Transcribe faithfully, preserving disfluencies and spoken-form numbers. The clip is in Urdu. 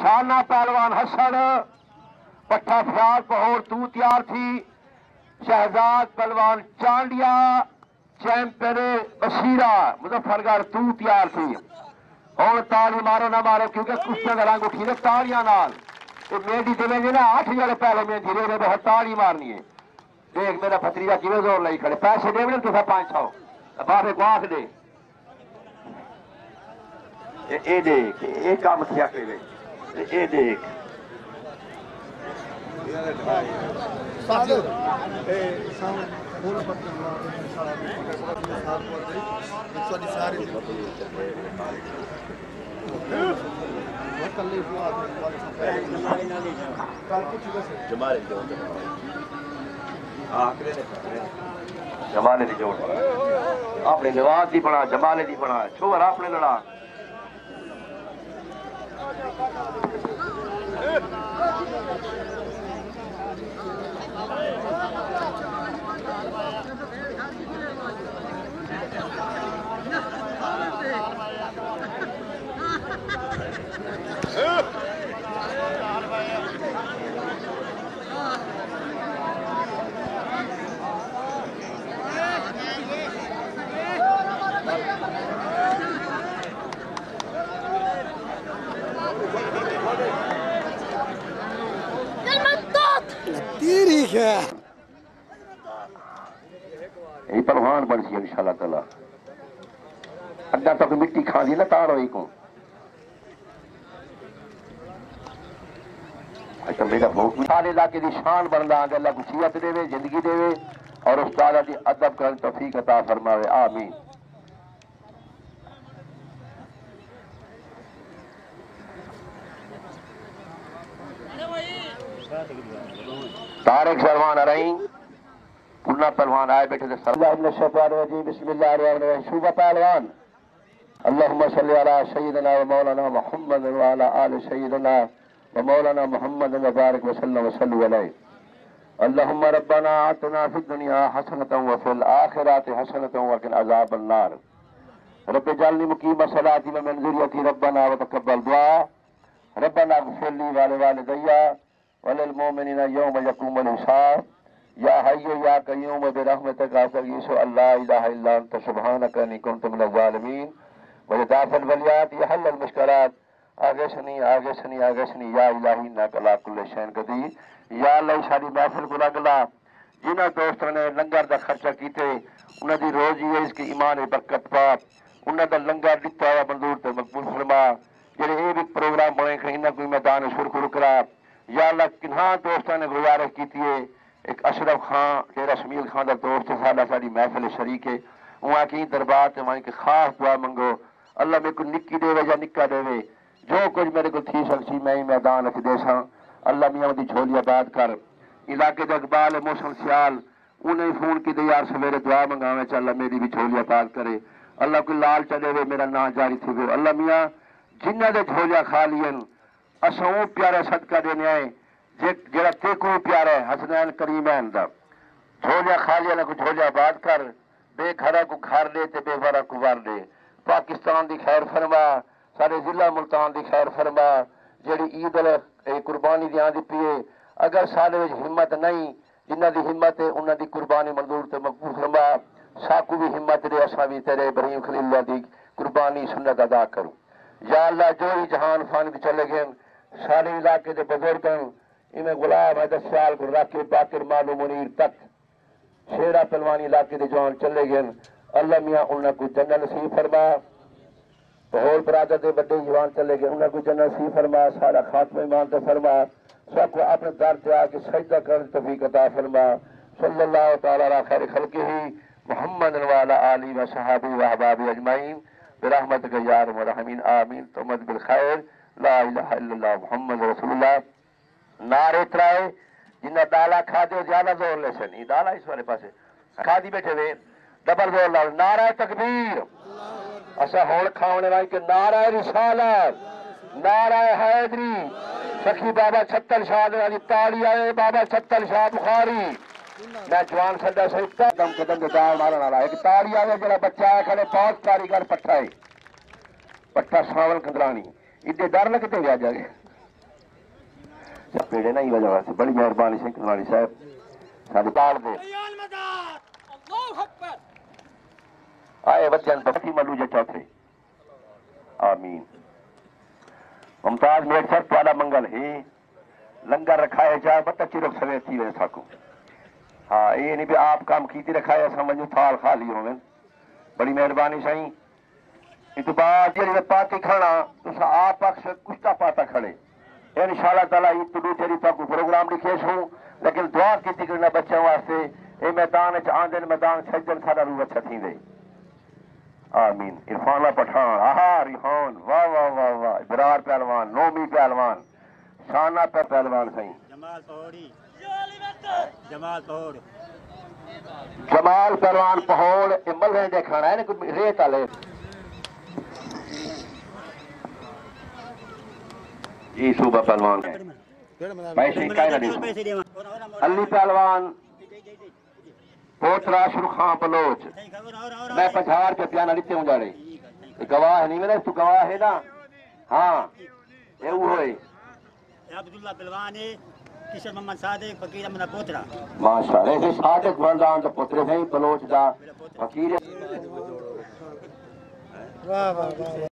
شانہ پہلوان حسن پٹھا فیاض پہور تو تیار تھی شہزاد پہلوان چانڈیا چیمپئن بشیرہ مظفر گڑھ تو تیار تھی اور تالی مارو نہ مارو کیونکہ کشتیاں کا رنگ اٹھی نے تالیاں نال میڈی دے گے نا آٹھ جڑے پہلے میں دھیرے نے بہت تالی مارنی ہے دیکھ میرا بھتریجا کیویں زور لائی کھڑے پیسے دے تو پانچ سو بابے کو آخ دے اے دیکھ اے کام کیا کہ اے دیکھ جمالے دی جوڑ اپنے نواز دی بنا جمالے دی بنا چھوڑ اپنے لڑا یہ پروان بن سی انشاءاللہ تعالی اگا تک مٹی کھا دی نا تار ہوئی کو اچھا میرا بہت سارے علاقے دی شان بندا آگے اللہ کو صحت دے زندگی دے اور اس تعالی دی ادب کرن توفیق عطا فرماوے آمین طارق سلمان ارائیں پنہ پہلوان آئے بیٹھے تھے اللہ من الشیطان الرجیم بسم اللہ الرحمن الرحیم شوبہ پہلوان اللہم صلی علی سیدنا و مولانا محمد و علی آل سیدنا و مولانا محمد و بارک وسلم وسلم علیہ اللہم ربنا آتنا فی الدنیا حسنتا و فی الآخرات حسنتا وقن عذاب النار رب جعلنی مقیم صلاتی و من ذریتی ربنا و تقبل دعا ربنا اغفر لی والوالدیہ وللمؤمنین یوم یقوم الحساب یا حی یا قیوم برحمتک استغیث اللہ الہ الا انت سبحانک انی کنت من الظالمین ولدافع الولیات یحل المشکلات آگے سنی آگے سنی آگے سنی یا الہی انک علی کل شیء قدیر یا اللہ ساری محفل کو لگلا جنہاں دوستوں نے لنگر دا خرچہ کیتے انہاں دی روزی ہے اس کی ایمان برکت پا انہاں دا لنگر دتا ہوا منظور تے مقبول فرما جڑے اے بھی پروگرام بنے کہ انہاں کوئی میدان شرکر کرا یا اللہ کنہاں دوستوں نے گزارش کیتی ہے ایک اشرف خان ڈیرہ شمیل خان دا دوست ساڈا ساری محفل شریک ہے وہاں کی دربار تے وہاں کی خاص دعا منگو اللہ میرے کو نکی دے یا نکا دے جو کچھ میرے کو تھی سکسی میں ہی میدان رکھ دے ساں اللہ میاں دی جھولی آباد کر علاقے دا اقبال موسم سیال انہیں فون کی دے یار سویرے دعا منگاویں چا اللہ میری بھی جھولی آباد کرے اللہ کوئی لال چلے وے میرا نا جاری تھی وے اللہ میاں جنہ دے جھولیا کھا لین اسوں پیارا صدقہ دینے آئے جڑا تے کو پیارا ہے حسنین کریمین دا جھولیا کھا لیا نہ کو جھولیا آباد کر بے گھرہ کو گھر دے تے بے بارہ کو وار دے پاکستان دی خیر فرما سارے ضلع ملتان دی خیر فرما جڑی عید قربانی دیاں دی پیے اگر سارے ہمت نہیں جنہ دی ہمت ہے انہاں دی قربانی منظور تے مقبول فرما ساکو بھی ہمت دے اساں بھی تیرے ابراہیم خلیل اللہ دی قربانی سنت ادا کرو یا اللہ جو ہی جہان فانی بھی چلے گئے سارے علاقے دے بزرگاں انہیں غلام حیدر سیال کو راکب باقر معلوم منیر تک شیرہ پلوانی علاقے دے جوان چلے گئے اللہ میاں انہاں کو جنت نصیب فرما بہول برادر دے بڑے جوان چلے گئے انہاں کو جنت نصیب فرما سارا خاتمہ ایمان تے فرما سب کو اپنے در تے آ کے سجدہ کرنے توفیق عطا فرما صلی اللہ تعالی علی خیر خلقہ محمد وعلی آلہ و صحابہ و احبابہ اجمعین برحمتک یا ارحم الراحمین آمین تمت بالخیر لا الہ الا اللہ محمد رسول اللہ نعرے ترائے جنہ دالا کھا دے زیادہ زور لے سن یہ دالا اس والے پاسے کھا دی بیٹھے ہوئے ڈبل زور لاؤ نعرہ تکبیر اسا ہون کھاونے وائی کہ نعرہ رسالت نعرہ حیدری سخی بابا چھتل شاہ دے تالی آئے بابا چھتل شاہ بخاری میں جوان سنڈا سے قدم قدم دے دار مارن والا ایک تالی آئے جڑا بچہ ہے کھڑے پاس کاریگر پٹھا ہے پٹھا ساول کندرانی ادھے ڈر لگتے گیا جائے پیڑے نہیں وجہ سے بڑی مہربانی سے کنواری صاحب ساری پاڑ دے آئے بچن بچی ملو جے چوتھے آمین ممتاز میرے سر والا منگل ہی لنگر رکھائے جائے بتا چرک سوے تھی وے ساکو ہاں یہ نہیں بھی آپ کام کیتی رکھائے سمجھو تھال خالی ہوئے بڑی مہربانی سائیں اس بعد جی پاتی کھڑا تو سا آپ اکثر کشتا پاتا کھڑے انشاءاللہ تعالیٰ یہ تو تیری تک پروگرام لکھے ہوں لیکن دعا کی کرنا بچوں واسطے اے میدان آندن میدان سجدن سارا روح اچھا تھی دے آمین عرفان اللہ پٹھان آہا ریحان واہ واہ واہ واہ ابرار پہلوان نومی پہلوان شانہ پہ پہلوان سائیں جمال پہوڑی جمال پہوڑ جمال پہلوان پہوڑ امل رہنے کھانا ہے نا کوئی ریت آلے جی صوبہ پہلوان ہے پیسے کائے نہ دیو علی پہلوان پوترا شرخان بلوچ میں پچھار پہ پیانا لیتے ہوں جاڑے گواہ نہیں ملے تو گواہ ہے نا ہاں یہ وہ ہوئے عبداللہ پہلوان ہے کشن محمد صادق فقیر امنا پوترا ماشاءاللہ ایسے صادق بردان تو پوترے ہیں بلوچ دا فقیر